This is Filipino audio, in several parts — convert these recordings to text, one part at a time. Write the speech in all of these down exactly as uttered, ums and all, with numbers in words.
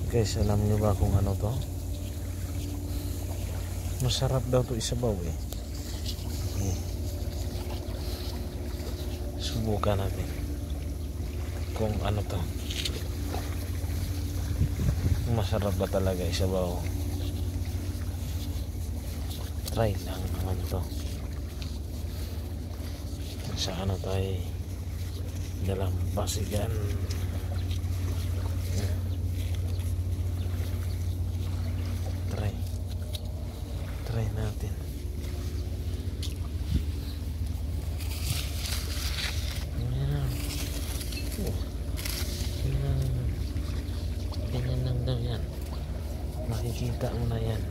Guys, alam nyo ba kung ano to? Masarap daw to isabaw eh. eh. Subukan natin kung ano to. Masarap ba talaga isabaw? Try lang naman to. Sa ano tayo dalam basigan. Try. Try natin. Yan. Oh. Yan. Ganyan lang daw yan. Makikita mo na yan.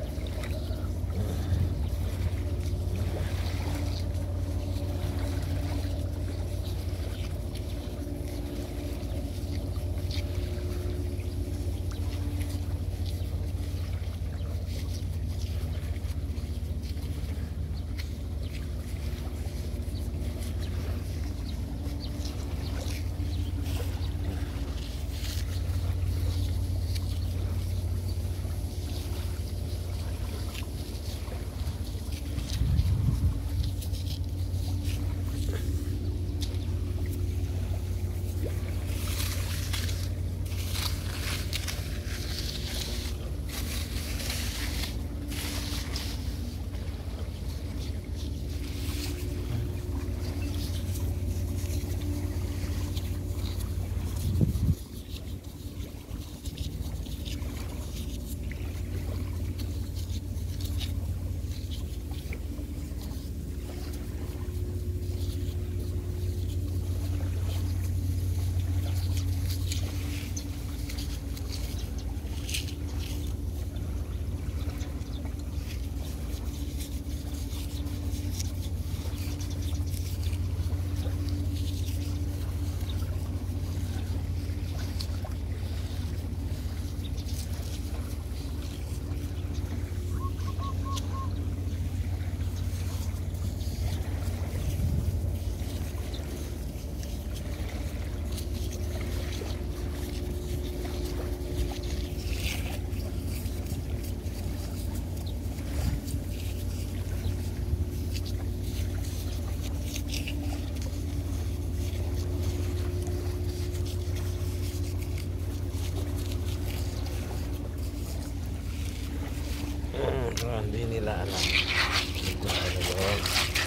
Hindi nila alam. Ito sa loob.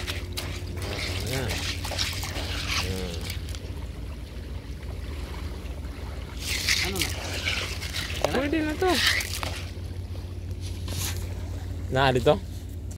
Ayan. Ayan. Ano na? Pwede na to. Na dito?